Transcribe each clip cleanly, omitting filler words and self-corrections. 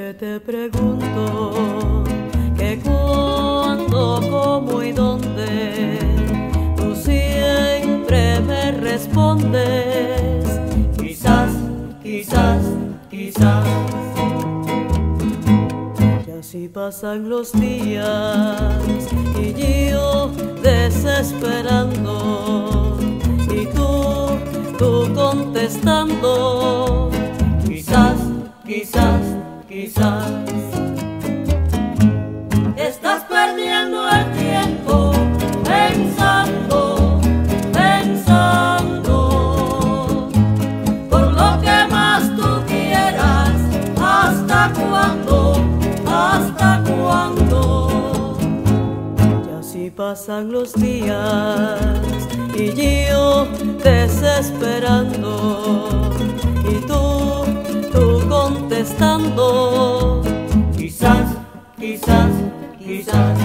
que te pregunto que cuándo, cómo y dónde, tú siempre me respondes, quizás, quizás, quizás. Y así pasan los días y yo desesperando y tú contestando, quizás, quizás, quizás. Estás perdiendo el tiempo pensando, pensando, por lo que más tú quieras. ¿Hasta cuándo? ¿Hasta cuándo? Y así pasan los días y yo desesperando y tú contestando, quizás, quizás, quizás.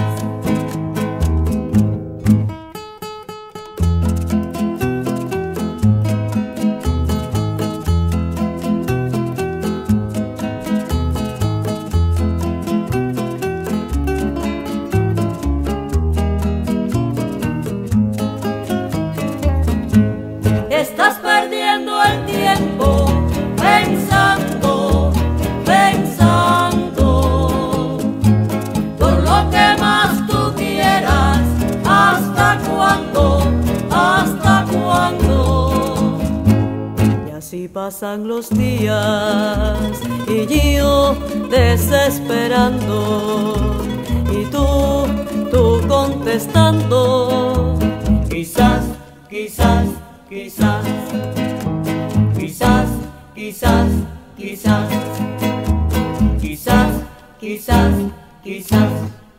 Estás perdiendo el tiempo pensando, pensando, por lo que más tú quieras. ¿Hasta cuándo? ¿Hasta cuándo? Y así pasan los días y yo desesperando y tú contestando, quizás, quizás, quizás, quizás, quizás, quizás, quizás, quizás, quizás.